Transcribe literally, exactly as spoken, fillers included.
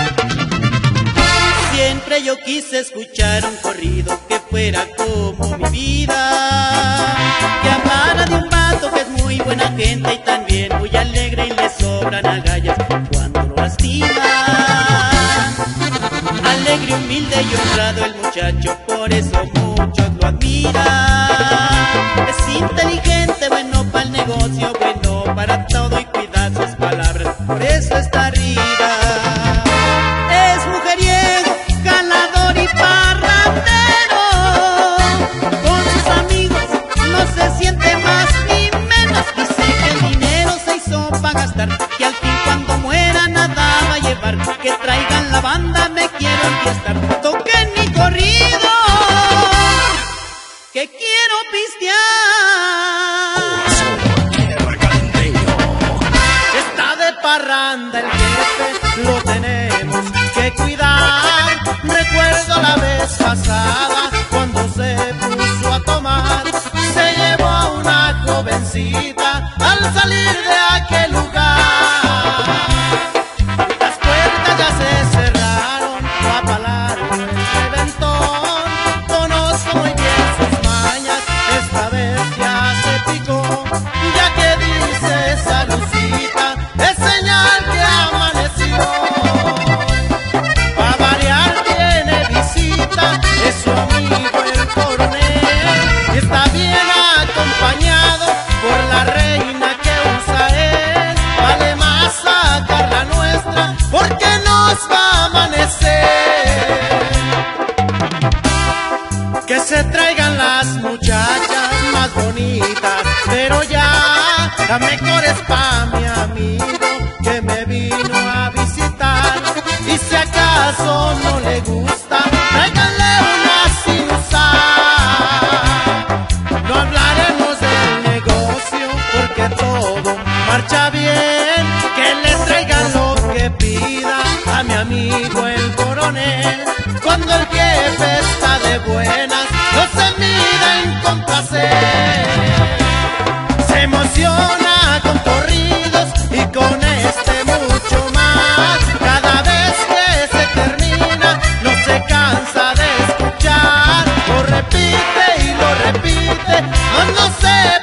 Siempre yo quise escuchar un corrido que fuera como mi vida, que hablara de un vato que es muy buena gente y también muy alegre y le sobran agallas cuando lo lastima. Alegre, humilde y honrado el muchacho, por eso muchos lo admiran. Es inteligente, bueno para el negocio, bueno para todo y cuida sus palabras, por eso está arriba. Es mujeriego, calador y parrandero, con sus amigos no se siente más ni menos. Dice que el dinero se hizo para gastar, que al fin cuando muera nada va a llevar, que traigan la banda, me quiero enfiestar, toquen mi corrido, que quiero pistear. Está de parranda el jefe, lo tenemos que cuidar. Recuerdo la vez pasada cuando se puso a tomar, se llevó a una jovencita al salir de aquel lugar. Las puertas ya se cerraron, va pa' largo el reventón. Conozco muy bien sus mañas, esta vez ya se picó, ya que dice Salucita, es señal que amaneció. Pa' variar tiene visita, es su amigo el coronel, y está bien acompañado por la reina que usa él. Vale más sacar la nuestra porque nos va a amanecer. Que se traigan las muchachas más bonitas, pero ya la mejor es pa' mi amigo que me vino a visitar. Y si acaso no le gusta, tráiganle una sin usar. No hablaremos del negocio porque todo marcha bien, que le traigan lo que pida a mi amigo el coronel. Cuando el jefe está de buenas, no se mira en complacer. Se emociona con corridos y con este mucho más. Cada vez que se termina, no se cansa de escuchar. Lo repite y lo repite, no, no se